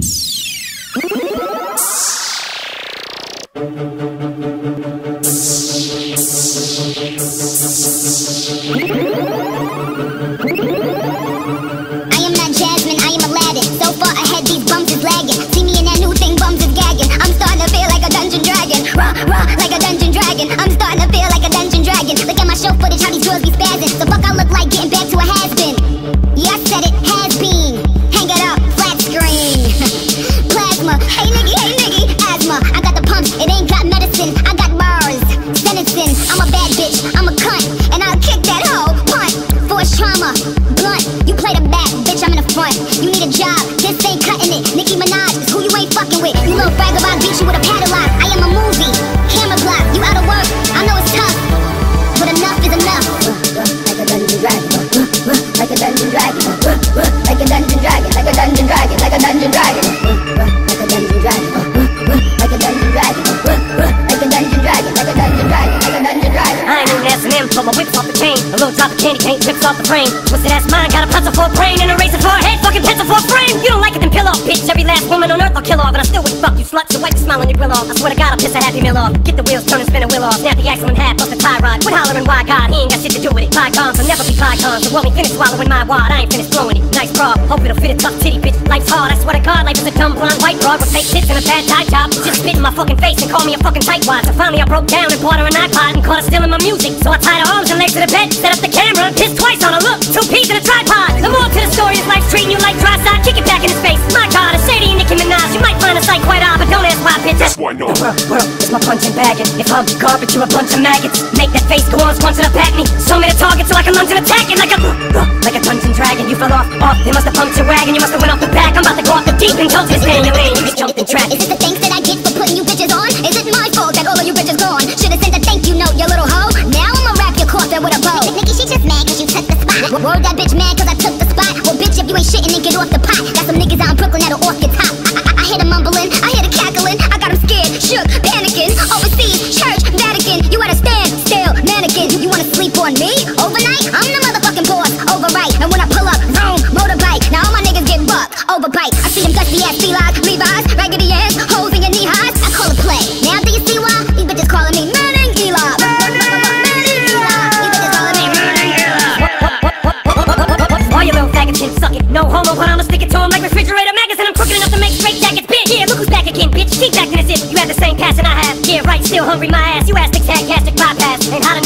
Swallowing my wad, I ain't finished blowing it. Nice bra, hope it'll fit a tough titty bitch. Life's hard, I swear to God, life is a dumb blonde white broad with fake tits and a bad tie job. Just spit in my fucking face and call me a fucking tightwad. So finally I broke down and bought her an iPod and caught her stealing my music. So I tied her arms and legs to the bed, set up the camera, and pissed twice on her. Look, 2 peas in a tripod. The moral to the story is life's treating you like dry side. Kick it back in his face. My God, I say to you, Nicki Minaj, you might find a sight quite odd, but don't ask why, bitch. That's why not. The world is my punching bagging. If I'm garbage, you're a bunch of maggots. Make that face go on, squanch it up at me. Show me the target so I can lunge and attack it like a dungeon dragon. You fell off, they must have pumped your wagon. You must have went off the back. I'm about to go off the deep and told this man your lane. You just jumped the track. Is it the thanks that I get for putting you bitches on? Is it my fault that all of you bitches gone? Should've sent a thank you note, you little hoe. Now I'ma wrap your coffin with a bow. Nicki, she just mad cause you took the spot. Word that bitch mad cause I took the spot. Well bitch, if you ain't shitting then get off the pot. Got some niggas out in Brooklyn that'll off your top. I hear them mumbling, I hear the cackling. I got them scared, shook, panicking. Overseas, church, Vatican. You gotta stand still, mannequin. You wanna sleep on me? Overnight? I'm the motherfucking boss, overright. And when I pull up, vroom, motorbike. Now all my niggas get bucked, overbite. I see them dusty ass Felines, Levi's, raggedy ass, hoes in your knee highs. I call it play. Now do you see why? These bitches calling me Manning Eli. All you little faggots can suck it. No homo, but I'ma stick it to 'em like refrigerator magazine. I'm crooked enough to make straight jackets big. Yeah, look who's back again, bitch. Keep acting as if you have the same passion I have. Yeah, right, still hungry, my ass. You ass had gastric bypass. Ain't hot enough